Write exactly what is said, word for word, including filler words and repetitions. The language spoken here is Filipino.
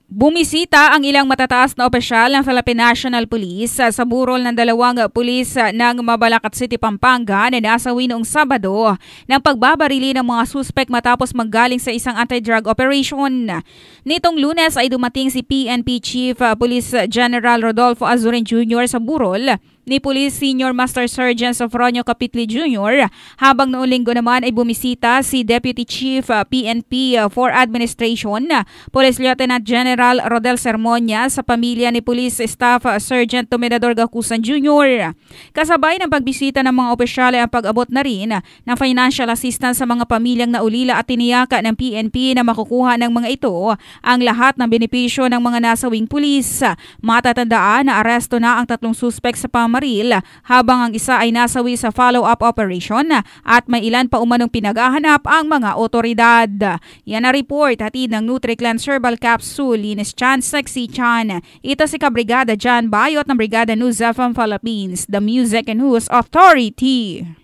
Bumisita ang ilang matataas na opisyal ng Philippine National Police sa burol ng dalawang pulis ng Mabalacat City, Pampanga na nasawi noong Sabado ng pagbabarili ng mga suspek matapos manggaling sa isang anti-drug operation. Nitong Lunes ay dumating si P N P Chief Police General Rodolfo Azurin Junior sa burol ni Police Senior Master Sergeant Sofronio Capitli Junior habang noong Linggo naman ay bumisita si Deputy Chief P N P for Administration Police Lieutenant General Rodel Sermonia sa pamilya ni Police Staff Sergeant Tumedador Gacusan Junior Kasabay ng pagbisita ng mga opisyal ay ang pag-abot na rin ng financial assistance sa mga pamilyang naulila at tiniyaka ng P N P na makukuha ng mga ito ang lahat ng benepisyo ng mga nasawing pulis. Matatandaan na aresto na ang tatlong suspek sa pamilya habang ang isa ay nasawi sa follow-up operation at may ilan pa umanong pinaghahanap ang mga otoridad. Yan na report hatid ng NutriClan Herbal Capsule, Linis Chan, Sexy Chan. Ito si Kabrigada Jan Bayot ng Brigada News F M Philippines, the Music and News Authority.